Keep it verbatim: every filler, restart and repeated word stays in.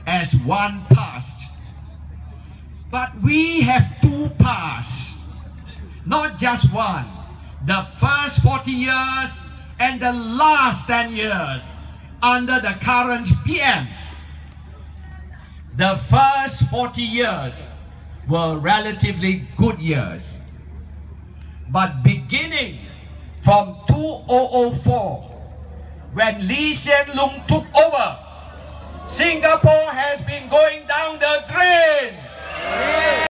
as one past. But we have two pasts, not just one. The first forty years and the last ten years under the current P M. The first forty years were relatively good years. But beginning from two thousand four, when Lee Hsien Loong took over, Singapore has been going down the drain.